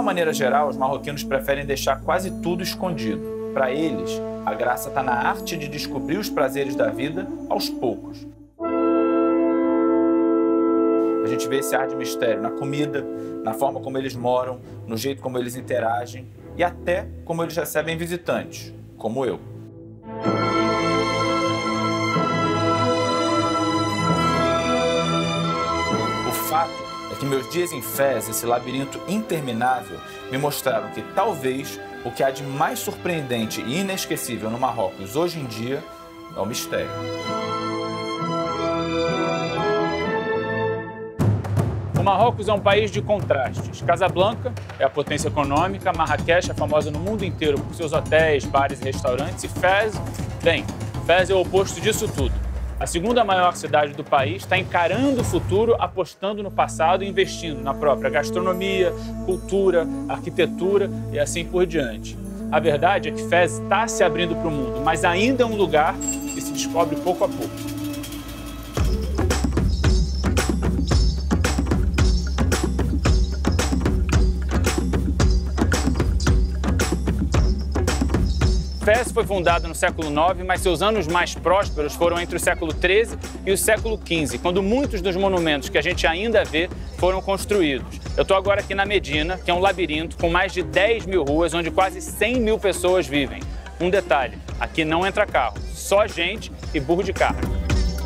maneira geral, os marroquinos preferem deixar quase tudo escondido. Para eles, a graça está na arte de descobrir os prazeres da vida aos poucos. A gente vê esse ar de mistério na comida, na forma como eles moram, no jeito como eles interagem e até como eles recebem visitantes, como eu. O fato é que meus dias em Fez, esse labirinto interminável, me mostraram que talvez o que há de mais surpreendente e inesquecível no Marrocos hoje em dia é o mistério. O Marrocos é um país de contrastes. Casablanca é a potência econômica, Marrakech é famosa no mundo inteiro por seus hotéis, bares e restaurantes, e Fez, bem, Fez é o oposto disso tudo. A segunda maior cidade do país está encarando o futuro, apostando no passado e investindo na própria gastronomia, cultura, arquitetura e assim por diante. A verdade é que Fez está se abrindo para o mundo, mas ainda é um lugar que se descobre pouco a pouco. Fez foi fundado no século IX, mas seus anos mais prósperos foram entre o século XIII e o século XV, quando muitos dos monumentos que a gente ainda vê foram construídos. Eu estou agora aqui na Medina, que é um labirinto com mais de 10 mil ruas, onde quase 100 mil pessoas vivem. Um detalhe, aqui não entra carro, só gente e burro de carga.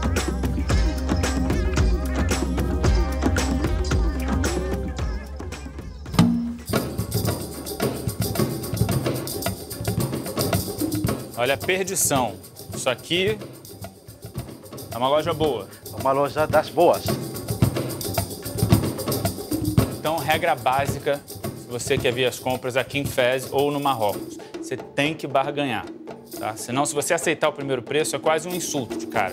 Olha a perdição. Isso aqui é uma loja boa. Uma loja das boas. Então, regra básica, se você quer ver as compras aqui em Fez ou no Marrocos, você tem que barganhar, tá? Senão, se você aceitar o primeiro preço, é quase um insulto de cara.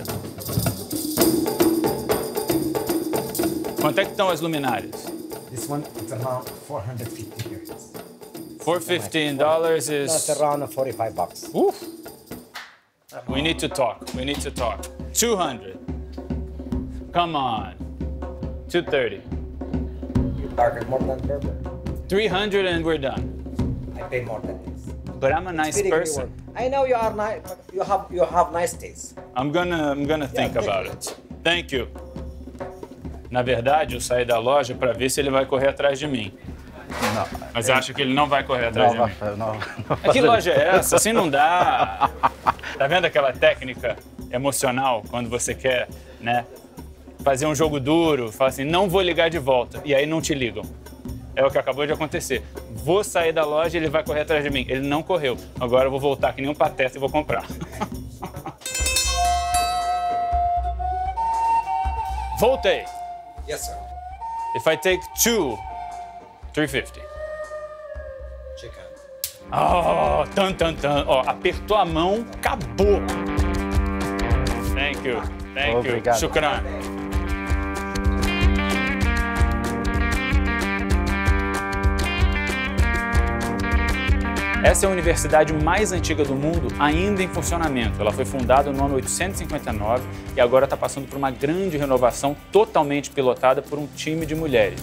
Quanto é que estão as luminárias? This one is around 450 dirhams. $415 is... That's around 45 bucks. Oof. We need to talk. We need to talk. 200. Come on. 230. You target more than Berber. 300 and we're done. I pay more than this. But I'm a nice person. I know you are nice, but you have nice taste. I'm gonna think about it. Thank you. Na verdade, eu saí da loja para ver se ele vai correr atrás de mim. Não. Mas acho que ele não vai correr atrás de mim. Não. Que loja é essa? Assim não dá. Tá vendo aquela técnica emocional quando você quer, né, fazer um jogo duro, fala assim, não vou ligar de volta, e aí não te ligam. É o que acabou de acontecer. Vou sair da loja e ele vai correr atrás de mim. Ele não correu. Agora eu vou voltar que nem um pateta e vou comprar. Voltei. Yes, sir. If I take two, 350. Chicken. Oh, Ó, apertou a mão, acabou. Thank you. Obrigado. Shukran. Essa é a universidade mais antiga do mundo, ainda em funcionamento. Ela foi fundada no ano 859 e agora está passando por uma grande renovação totalmente pilotada por um time de mulheres.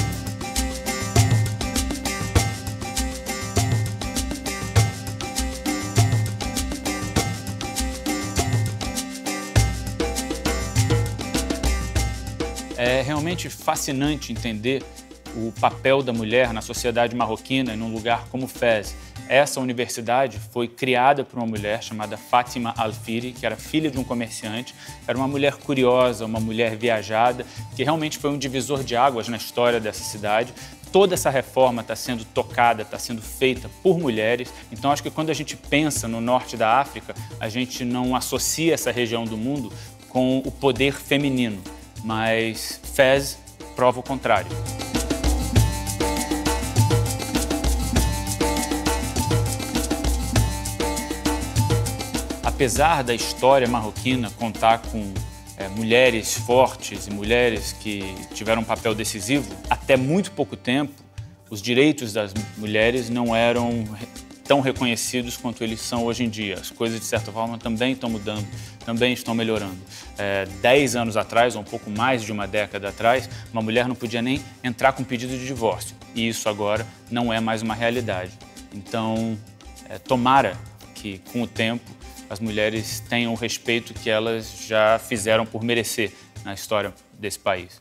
É realmente fascinante entender o papel da mulher na sociedade marroquina e num lugar como Fez. Essa universidade foi criada por uma mulher chamada Fátima Al-Firi, que era filha de um comerciante. Era uma mulher curiosa, uma mulher viajada, que realmente foi um divisor de águas na história dessa cidade. Toda essa reforma está sendo tocada, está sendo feita por mulheres. Então, acho que quando a gente pensa no norte da África, a gente não associa essa região do mundo com o poder feminino. Mas Fez prova o contrário. Apesar da história marroquina contar com mulheres fortes e mulheres que tiveram um papel decisivo, até muito pouco tempo, os direitos das mulheres não eram tão reconhecidos quanto eles são hoje em dia. As coisas, de certa forma, também estão mudando, também estão melhorando. 10 anos atrás, ou um pouco mais de uma década atrás, uma mulher não podia nem entrar com pedido de divórcio. e isso agora não é mais uma realidade. Então, tomara que, com o tempo, as mulheres tenham o respeito que elas já fizeram por merecer na história desse país.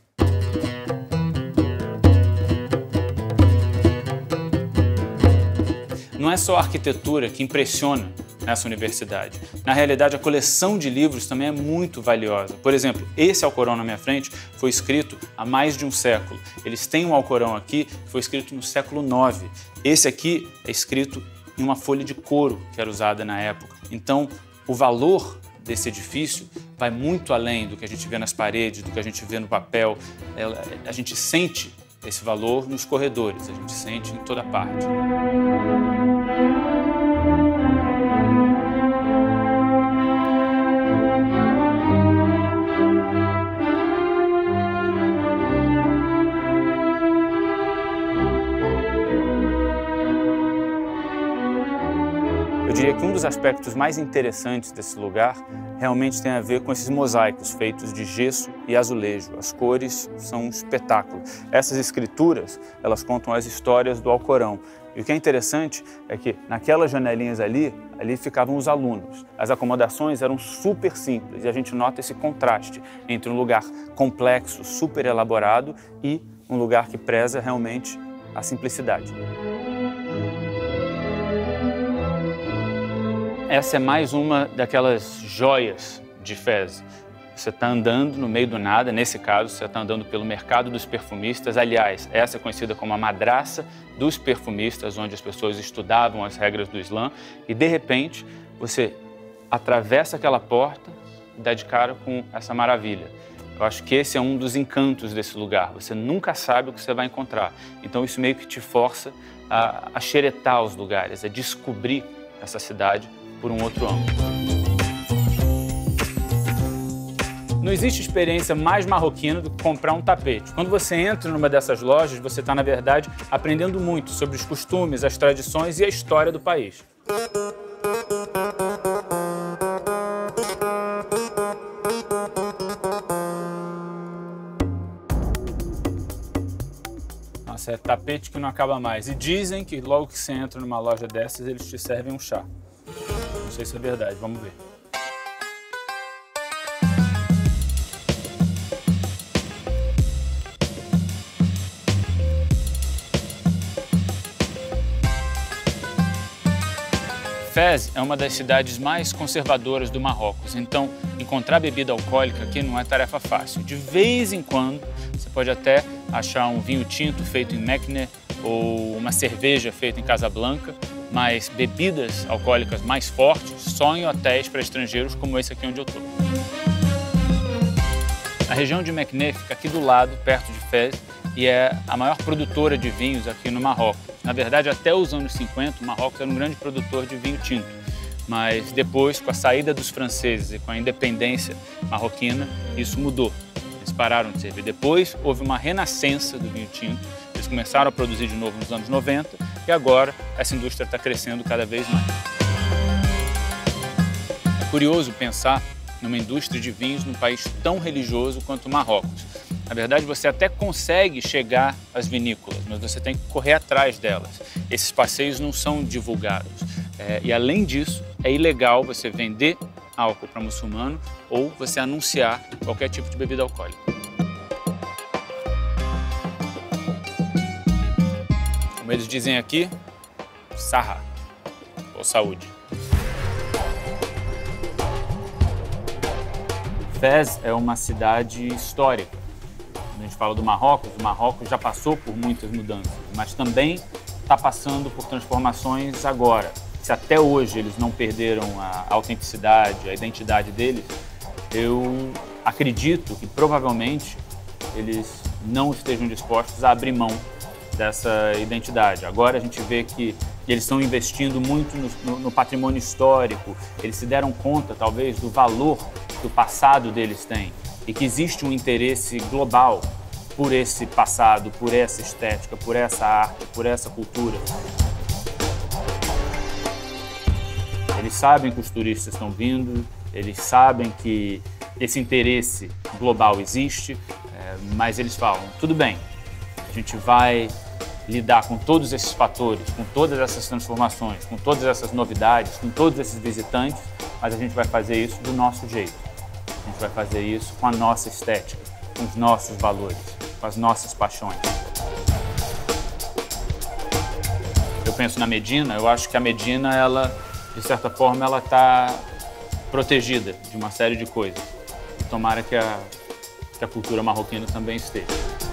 Não é só a arquitetura que impressiona nessa universidade. Na realidade, a coleção de livros também é muito valiosa. Por exemplo, esse Alcorão na minha frente foi escrito há mais de um século. Eles têm um Alcorão aqui que foi escrito no século IX. Esse aqui é escrito em uma folha de couro que era usada na época. Então, o valor desse edifício vai muito além do que a gente vê nas paredes, do que a gente vê no papel. A gente sente esse valor nos corredores, a gente sente em toda parte. Eu diria que um dos aspectos mais interessantes desse lugar realmente tem a ver com esses mosaicos feitos de gesso e azulejo. As cores são um espetáculo. Essas escrituras, elas contam as histórias do Alcorão. E o que é interessante é que naquelas janelinhas ali ficavam os alunos. As acomodações eram super simples e a gente nota esse contraste entre um lugar complexo, super elaborado e um lugar que preza realmente a simplicidade. Essa é mais uma daquelas joias de Fez. Você está andando no meio do nada, nesse caso, você está andando pelo mercado dos perfumistas. Aliás, essa é conhecida como a madraça dos perfumistas, onde as pessoas estudavam as regras do Islã. E, de repente, você atravessa aquela porta e dá de cara com essa maravilha. Eu acho que esse é um dos encantos desse lugar. Você nunca sabe o que você vai encontrar. Então, isso meio que te força a xeretar os lugares, a descobrir essa cidade por um outro ângulo. Não existe experiência mais marroquina do que comprar um tapete. Quando você entra numa dessas lojas, você está, na verdade, aprendendo muito sobre os costumes, as tradições e a história do país. Nossa, é tapete que não acaba mais. E dizem que logo que você entra numa loja dessas, eles te servem um chá. Não sei se é verdade, vamos ver. Fez é uma das cidades mais conservadoras do Marrocos, então encontrar bebida alcoólica aqui não é tarefa fácil. De vez em quando você pode até achar um vinho tinto feito em Meknès ou uma cerveja feita em Casablanca, mas bebidas alcoólicas mais fortes só em hotéis para estrangeiros como esse aqui onde eu estou. A região de Meknès fica aqui do lado, perto de Fez, e é a maior produtora de vinhos aqui no Marrocos. Na verdade, até os anos 50, o Marrocos era um grande produtor de vinho tinto. Mas depois, com a saída dos franceses e com a independência marroquina, isso mudou. Eles pararam de servir. Depois, houve uma renascença do vinho tinto. Eles começaram a produzir de novo nos anos 90 e agora essa indústria está crescendo cada vez mais. É curioso pensar numa indústria de vinhos num país tão religioso quanto o Marrocos. Na verdade, você até consegue chegar às vinícolas, mas você tem que correr atrás delas. Esses passeios não são divulgados. E, além disso, é ilegal você vender álcool para muçulmano ou você anunciar qualquer tipo de bebida alcoólica. Como eles dizem aqui, sarra, ou saúde. Fez é uma cidade histórica. Quando a gente fala do Marrocos, o Marrocos já passou por muitas mudanças, mas também está passando por transformações agora. Se até hoje eles não perderam a autenticidade, a identidade deles, eu acredito que provavelmente eles não estejam dispostos a abrir mão dessa identidade. Agora a gente vê que eles estão investindo muito no patrimônio histórico, eles se deram conta, talvez, do valor que o passado deles tem e que existe um interesse global por esse passado, por essa estética, por essa arte, por essa cultura. Eles sabem que os turistas estão vindo, eles sabem que esse interesse global existe, mas eles falam, tudo bem, a gente vai lidar com todos esses fatores, com todas essas transformações, com todas essas novidades, com todos esses visitantes, mas a gente vai fazer isso do nosso jeito. A gente vai fazer isso com a nossa estética, com os nossos valores, com as nossas paixões. Eu penso na Medina, eu acho que a Medina, ela, de certa forma, ela está protegida de uma série de coisas. E tomara que a cultura marroquina também esteja.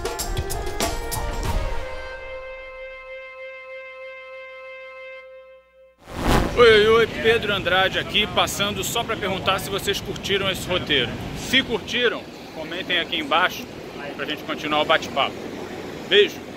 Oi, Pedro Andrade aqui, passando só para perguntar se vocês curtiram esse roteiro. Se curtiram, comentem aqui embaixo para a gente continuar o bate-papo. Beijo!